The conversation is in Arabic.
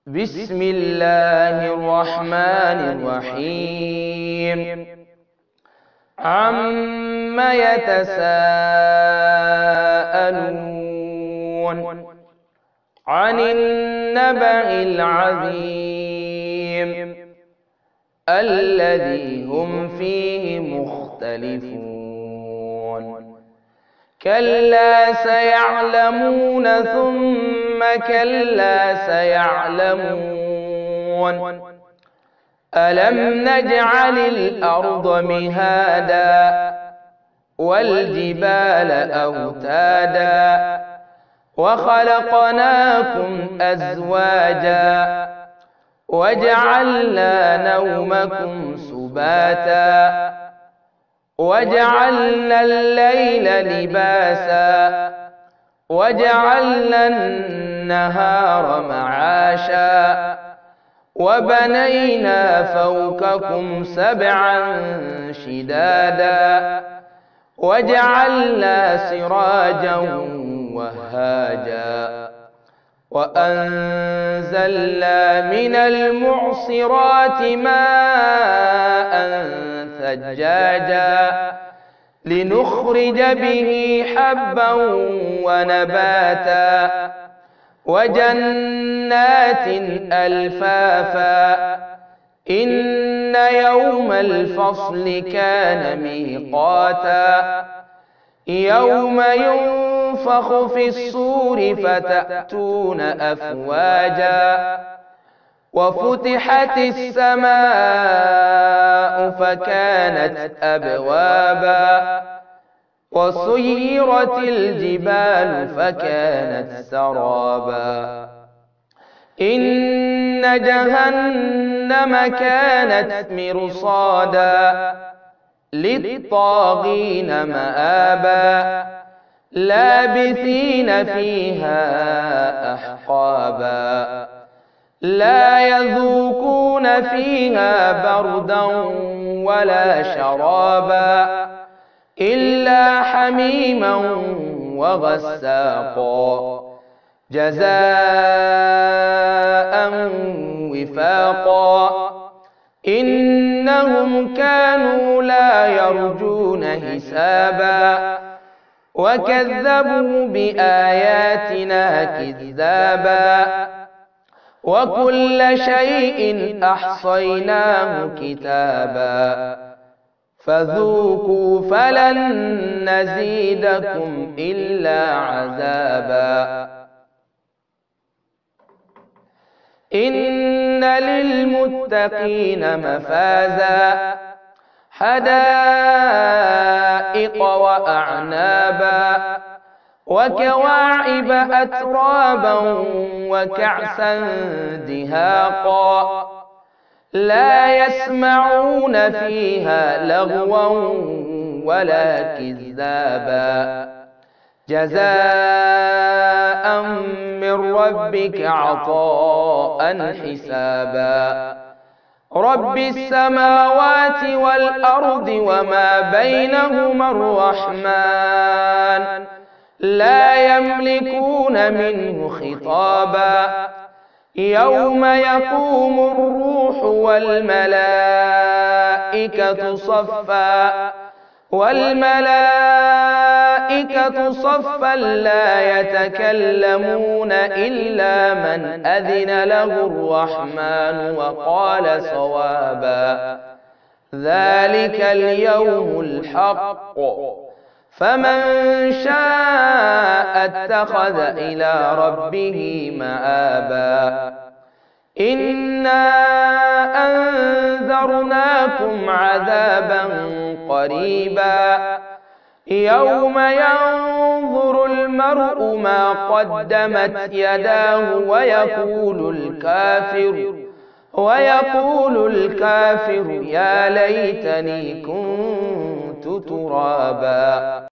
بسم الله الرحمن الرحيم. عم يتساءلون عن النبأ العظيم الذي هم فيه مختلفون. كلا سيعلمون ثم كلا سيعلمون. ألم نجعل الأرض مهادا والجبال أوتادا وخلقناكم أزواجا وجعلنا نومكم سباتا وجعلنا الليل لباسا وجعلنا النهار معاشا وبنينا فوقكم سبعا شدادا وجعلنا سراجا وهاجا وأنزلنا من المعصرات ماء ثجاجا لنخرج به حبا ونباتا وجنات ألفافا. إن يوم الفصل كان ميقاتا يوم ينفخ في الصور فتأتون أفواجا وفتحت السماء فكانت أبوابا وسيرت الجبال فكانت سرابا. إن جهنم كانت مرصادا للطاغين مآبا لابثين فيها أحقابا لا يذوقون فيها بردا ولا شرابا إلا حميما وغساقا جزاء وفاقا. إنهم كانوا لا يرجون حسابا وكذبوا بآياتنا كذابا وكل شيء أحصيناه كتابا فذوقوا فلن نزيدكم إلا عذابا. إن للمتقين مفازا حدائق وأعنابا وكواعب أترابا وكأسا دهاقا لا يسمعون فيها لغوا ولا كذابا جزاء من ربك عطاء حسابا. رب السماوات والأرض وما بينهما الرحمن لا يملكون منه خطابا. يوم يقوم الروح والملائكة صفا لا يتكلمون إلا من أذن له الرحمن وقال صوابا. ذلك اليوم الحق فمن شاء اتخذ إلى ربه مآبا. إنا أنذرناكم عذابا قريبا يوم ينظر المرء ما قدمت يداه ويقول الكافر يا ليتني كنت ترابا.